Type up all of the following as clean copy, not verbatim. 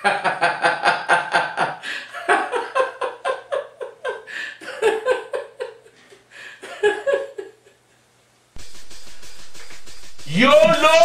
YOLO!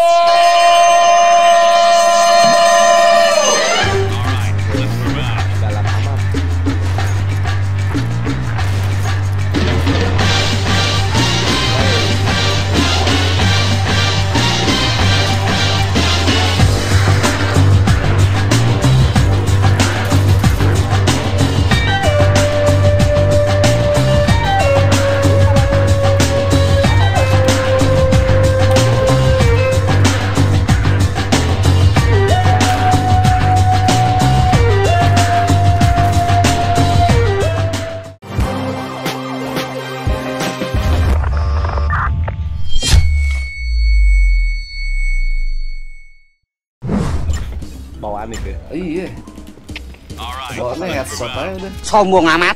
Bawaan nih. Iya. Bawaannya headshot aja udah. Sombong amat.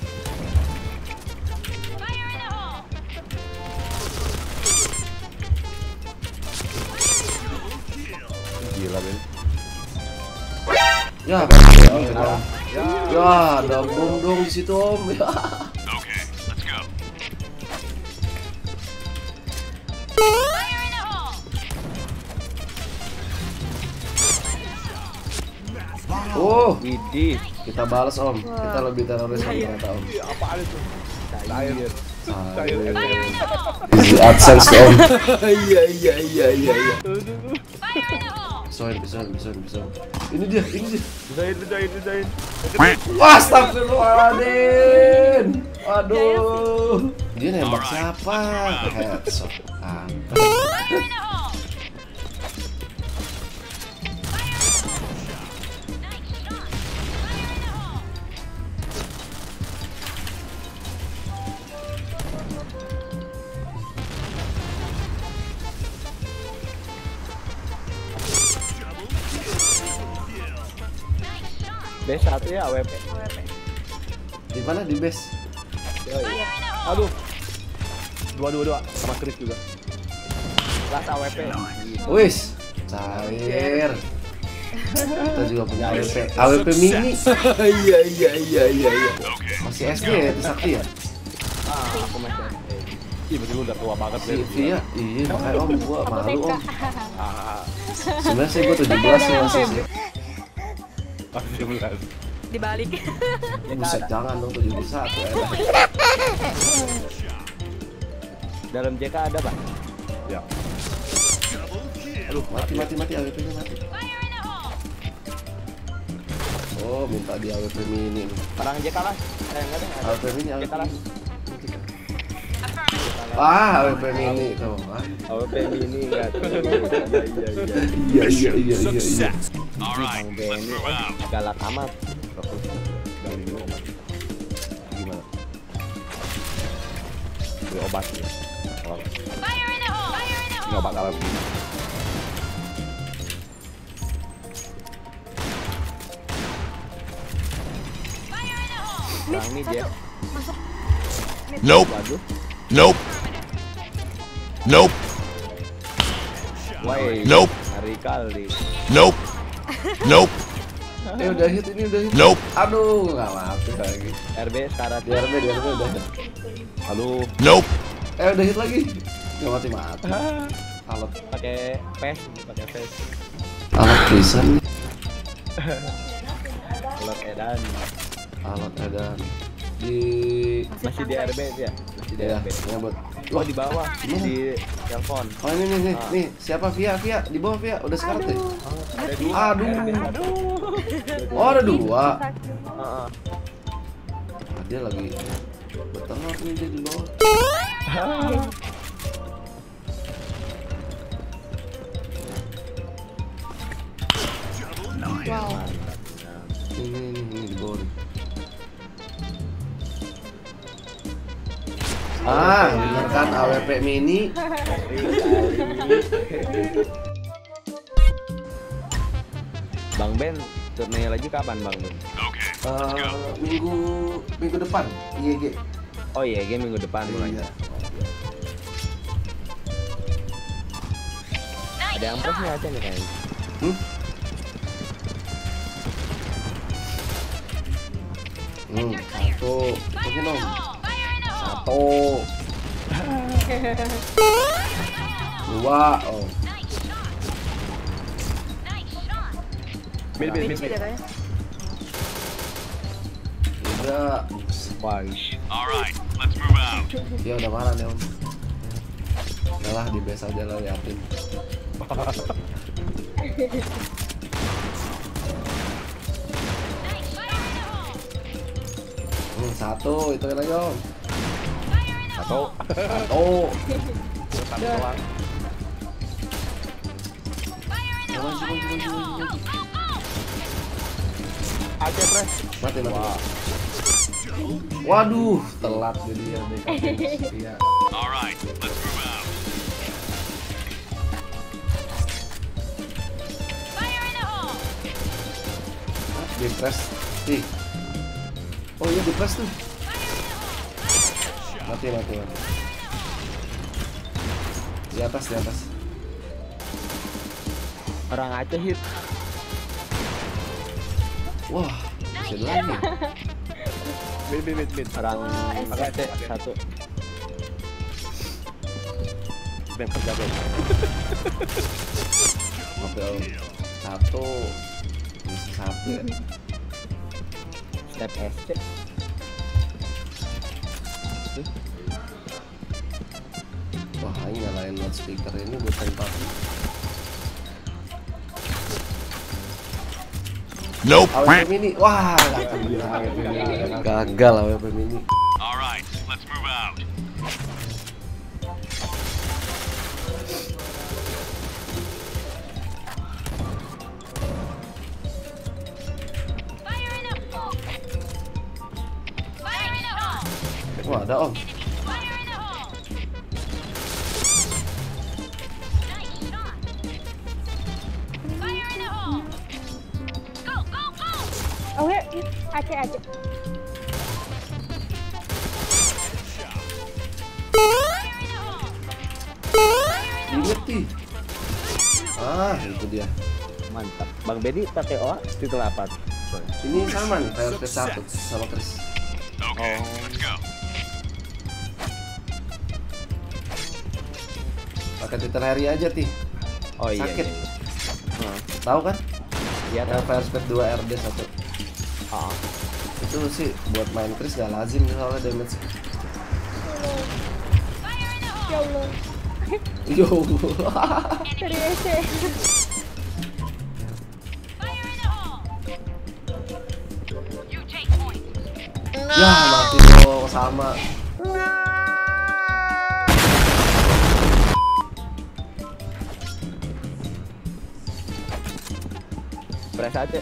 Gila Ben. Ya, ya, ada bom dong di situ Om. Ya. Oh, Widih. kita balas Om. Kita lebih teroris ternyata Om. Apaan itu? Cair. Easy AdSense Om. Iya. Pisahin. Ini dia. Desain. Wah, astagfirullahaladzim. Aduh. Dia nembak siapa? Headshot. B1 ya AWP. Di mana di base? Aduh. Dua sama Chris juga. Last AWP. Wis, cair. Kita juga punya AWP. AWP mini. Iya. Masih SD ya, itu Sakti ya? Aku masih. Ih, betul udah tua banget Si Via, iya makanya Om, gua malu Om. Sebenarnya sih gua 17 sih masih sih. Dibalik. Buset, jangan dong 71 ya. Dalam JK ada, Pak? Ya. Aduh, mati AWP-nya mati. Oh, minta di AWP mini nih. Perang JK lah. Enggak ada. AWP mini, JK lah. AWP mini tuh. AWP mini enggak. Iya. Bang Benny galak amat. Gimana? Beli obat ya. Ini obat apa? Bang mid ya. Nope. Woi. Nope. Hari kali. Nope. Udah hit. Nope. Aduh, nggak mati lagi. RB syarat Di RB udah hit. Halo. Nope. Udah hit lagi. Nggak mati. Alat Pakai PES. alat pisan. Alat edan. Masih di RB dia. Masih di Ya, RB. buat. Oh di bawah di telepon. Oh nih. Siapa Via? Di bawah Via. Udah sekarat deh. Ada dua. Oh, ada dua. Heeh. Dia lagi bertengah nih dia di bawah. Wow. Ini di bawah. Bener kan AWP mini. Bang Ben, turnamen lagi kapan Bang Ben? Minggu depan IEG. Oh iya, game minggu depan mulainya. Ada yang plusnya aja nih kayaknya. Satu. Mungkin dong. Satu. Dua. Oh. Mid. Tiga. Waish. Alright, let's move out. Dia udah marah nih om. Udah lah di base aja lah liatin. Satu itu lagi om. Satu. Satu doang. Aja pres. Mati. Waduh, telat jadi ya. Iya. Alright, let's move out. Di press. Ih. Oh iya di press tuh. Mati. Di atas. Orang aja hit. Wah, bisa lagi. Mid. Orang aja satu. Ben kerja Ben. Oke om. Satu. Bisa satu ya. Step SC. Wah, ini nyalain loudspeaker ini buat tempati. Nope. AWP mini. Wah, gagal AWP mini. Alright, let's move out. Wah, ada om. Oh ya, Aceh. Inget. Ah, itu dia. Mantap. Bang Bedi pakai OA titel apa? Ini sama nih, kayak P1 sama Chris. Okay, let's go. Pakai titel Harry aja Ti. Oh iya. Sakit. Iya. Tahu kan? Iya, Yang Fire Speed 2 RD 1. Ah. Itu sih buat main Chris gak lazim soalnya damage. Ya Allah. Yo. Dari EC. Ya mati dong sama. Press aja.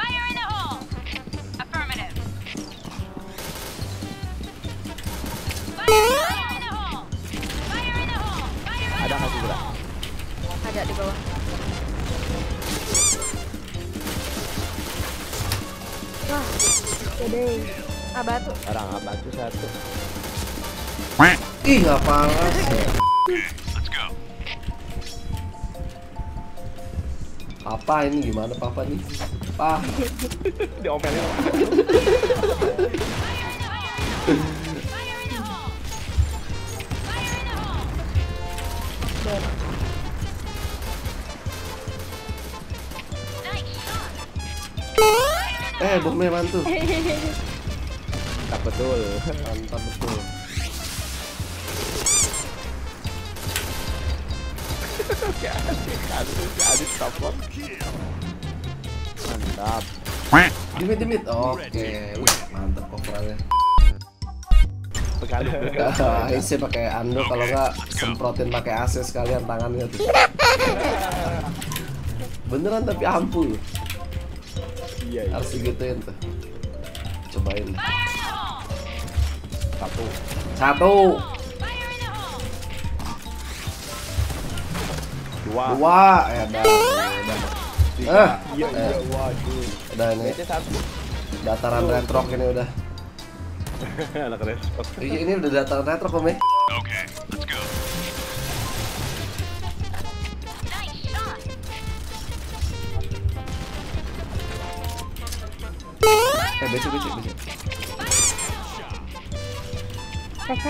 Ada nggak sih gerak? Ada di bawah. Wah, gede. Batu. Orang batu satu. Ih nggak panas. Let's go. Papa ini gimana Papa nih? Pak. Diomelin. Bomnya mantu. Tak betul. Mantap betul. Adit kapok. Mantap. Dimit. Oke. Wih, mantap covernya. Sekali. Ini sih pakai ando kalau nggak semprotin pakai AC sekalian tangannya tuh. Beneran tapi ampuh. Iya. Harus digituin tuh. Cobain deh. Satu. Dua. Ya udah. Iya. Waduh. Udah ini. Satu. Dataran retro ini udah. Anak respon. Ini udah dataran retro kok, Meh. Okay, let's go. Becek. Cover.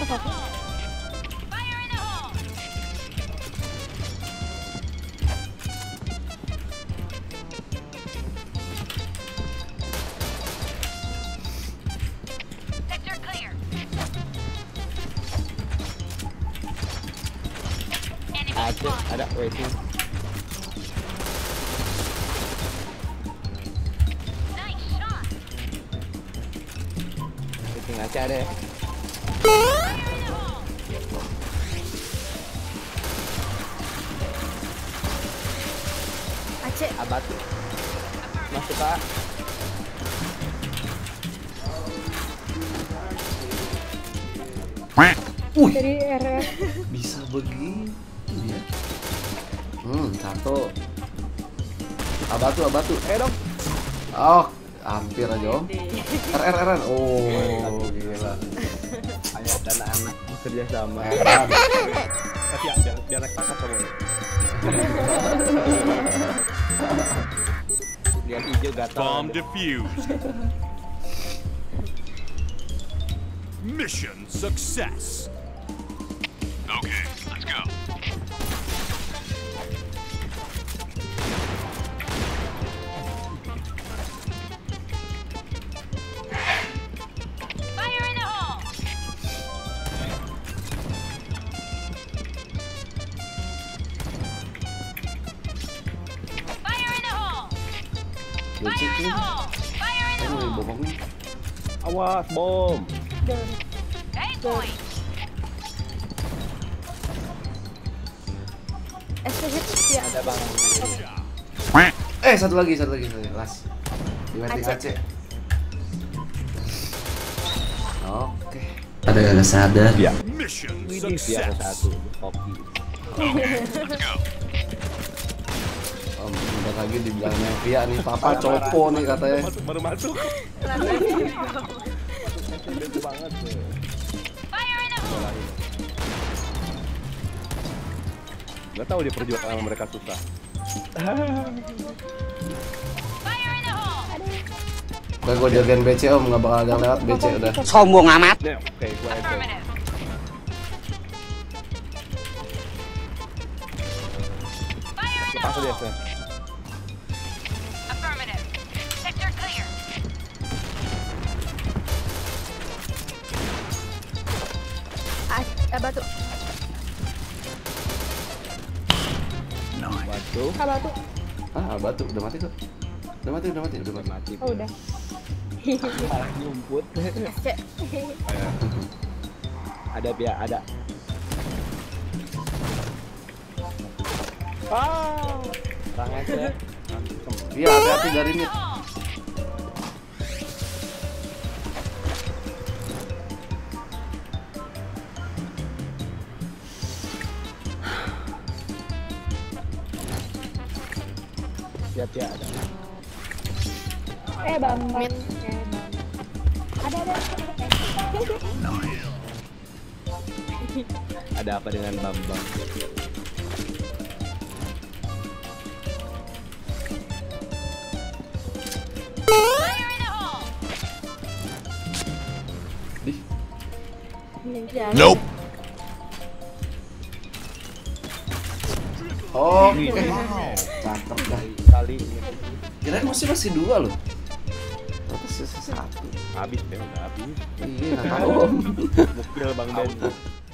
Ada waiting. Waiting aja ada ya. Aceh. Abatu. Masuk Pak. Dari RR. Bisa begitu ya. Satu. Abatu. Dong. Oh, hampir aja om. RR. Oh, gila. Ayah dan anak bekerja sama. Tapi ya, biar naik tangkap kamu. Lihat hijau gatal. Bomb defused. Mission success. Okay, let's go. Becek nih. Ini bokong nih. Awas bom. Down. SPH ya. Ada bang. Satu lagi, las. Dimatiin Aceh. Aceh. Oke. Ada gak sadar? Ya. Mission Widih biar success. satu kopi. Okay, let's go. Om, bentar lagi dibilang Nevia nih, papa copo nih katanya. Baru masuk. Itu banget tuh. Gak tahu dia perjuangan mereka susah. Oke, gue jagain BC om, gak bakal ada yang lewat BC udah. Sombong amat. Nih, oke, gua aja. Lepas aja, Sir. Abatu. Waduh. Abatu. Batu, udah mati kok. Udah mati. Mati. Oh udah. Malah nyumput. Aceh. Ada biar ada. Perang aja. Iya, hati-hati dari mid. Siap ya ada. Bang. Ada. Ada apa dengan Bambang? Nope. Oke. Cakep dah. Kali Kirain masih dua loh. Ternyata sisa satu. Habis ya, udah habis. Iya, nggak tahu om. Mukil Bang Ben.